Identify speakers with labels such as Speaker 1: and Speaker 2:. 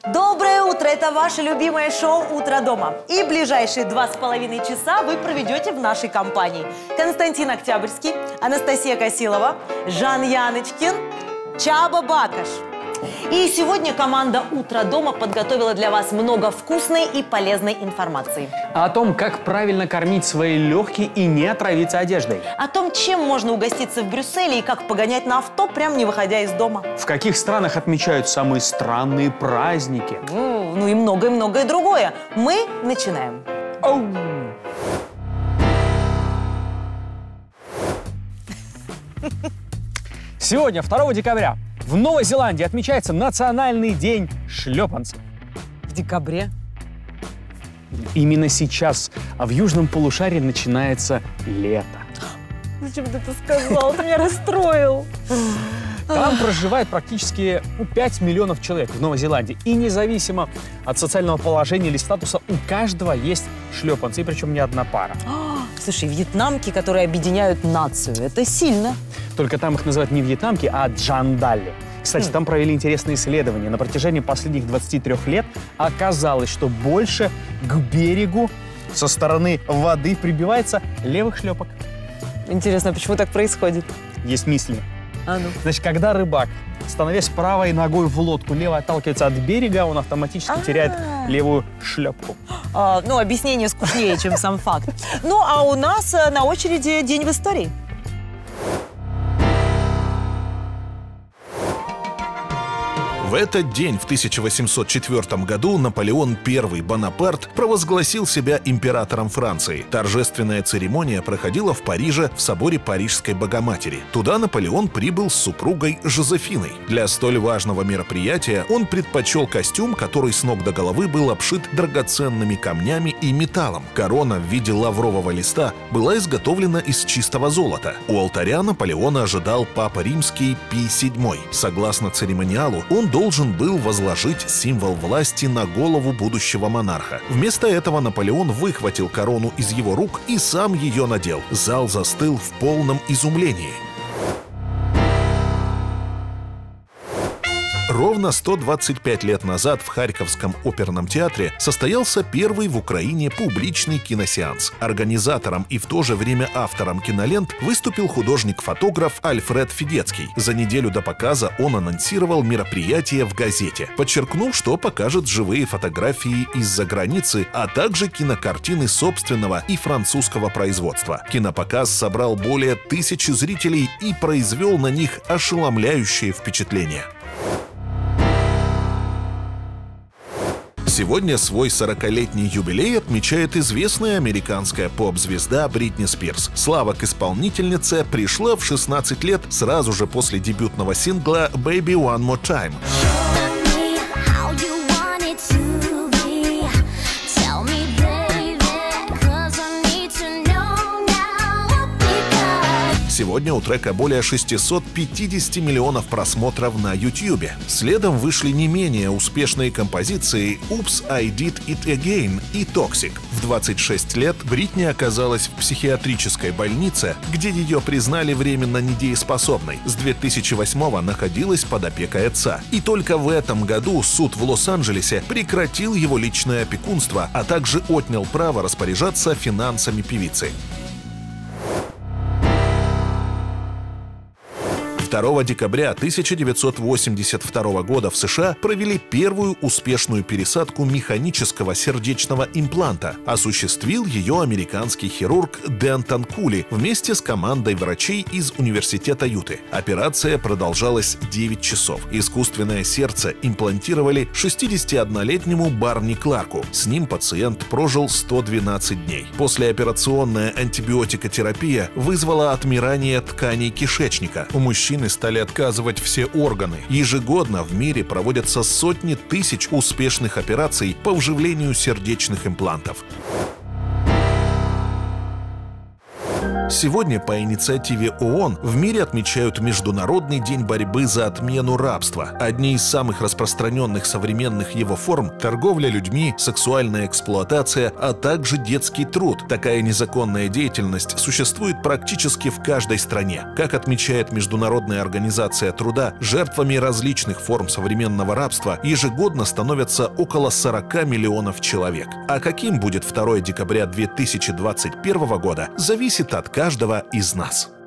Speaker 1: Доброе утро! Это ваше любимое шоу «Утро дома». И ближайшие 2,5 часа вы проведете в нашей компании. Константин Октябрьский, Анастасия Косилова, Жан Яночкин, Чаба Бакаш. И сегодня команда «Утро дома» подготовила для вас много вкусной и полезной информации.
Speaker 2: О том, как правильно кормить свои легкие и не отравиться одеждой.
Speaker 1: О том, чем можно угоститься в Брюсселе и как погонять на авто, прям не выходя из дома.
Speaker 2: В каких странах отмечают самые странные праздники.
Speaker 1: Ну и многое-многое другое. Мы начинаем.
Speaker 2: Сегодня, 2 декабря, в Новой Зеландии отмечается Национальный день шлепанцев.
Speaker 1: В декабре?
Speaker 2: Именно сейчас в южном полушарии начинается лето.
Speaker 1: Зачем ты это сказал? Ты меня расстроил.
Speaker 2: Там проживает практически 5 миллионов человек в Новой Зеландии. И независимо от социального положения или статуса, у каждого есть шлепанцы, и причем не одна пара.
Speaker 1: Слушай, вьетнамки, которые объединяют нацию, это сильно.
Speaker 2: Только там их называют не вьетнамки, а джандали. Кстати, там провели интересные исследования. На протяжении последних 23 лет оказалось, что больше к берегу со стороны воды прибивается левых шлепок.
Speaker 1: Интересно, почему так происходит?
Speaker 2: Есть мысли.
Speaker 1: А ну.
Speaker 2: Значит, когда рыбак, становясь правой ногой в лодку, лево отталкивается от берега, он автоматически теряет левую шлепку.
Speaker 1: Ну, объяснение скучнее, чем сам факт. Ну, а у нас на очереди День в истории.
Speaker 3: В этот день, в 1804 году, Наполеон I Бонапарт провозгласил себя императором Франции. Торжественная церемония проходила в Париже в соборе Парижской Богоматери. Туда Наполеон прибыл с супругой Жозефиной. Для столь важного мероприятия он предпочел костюм, который с ног до головы был обшит драгоценными камнями и металлом. Корона в виде лаврового листа была изготовлена из чистого золота. У алтаря Наполеона ожидал Папа Римский Пий VII. Согласно церемониалу, он должен был возложить символ власти на голову будущего монарха. Вместо этого Наполеон выхватил корону из его рук и сам ее надел. Зал застыл в полном изумлении. Ровно 125 лет назад в Харьковском оперном театре состоялся первый в Украине публичный киносеанс. Организатором и в то же время автором кинолент выступил художник-фотограф Альфред Федецкий. За неделю до показа он анонсировал мероприятие в газете, подчеркнув, что покажет живые фотографии из-за границы, а также кинокартины собственного и французского производства. Кинопоказ собрал более 1000 зрителей и произвел на них ошеломляющее впечатление. Сегодня свой 40-летний юбилей отмечает известная американская поп-звезда Бритни Спирс. Слава к исполнительнице пришла в 16 лет сразу же после дебютного сингла «Baby One More Time». Сегодня у трека более 650 миллионов просмотров на YouTube. Следом вышли не менее успешные композиции «Oops, I Did It Again» и «Toxic». В 26 лет Бритни оказалась в психиатрической больнице, где ее признали временно недееспособной. С 2008-го находилась под опекой отца. И только в этом году суд в Лос-Анджелесе прекратил его личное опекунство, а также отнял право распоряжаться финансами певицы. 2 декабря 1982 года в США провели первую успешную пересадку механического сердечного импланта. Осуществил ее американский хирург Дентон Кули вместе с командой врачей из Университета Юты. Операция продолжалась 9 часов. Искусственное сердце имплантировали 61-летнему Барни Кларку. С ним пациент прожил 112 дней. Послеоперационная антибиотикотерапия вызвала отмирание тканей кишечника. У мужчины стали отказывать все органы. Ежегодно в мире проводятся сотни тысяч успешных операций по вживлению сердечных имплантов. Сегодня по инициативе ООН в мире отмечают Международный день борьбы за отмену рабства. Одни из самых распространенных современных его форм – торговля людьми, сексуальная эксплуатация, а также детский труд. Такая незаконная деятельность существует практически в каждой стране. Как отмечает Международная организация труда, жертвами различных форм современного рабства ежегодно становятся около 40 миллионов человек. А каким будет 2 декабря 2021 года, зависит от каждого из нас.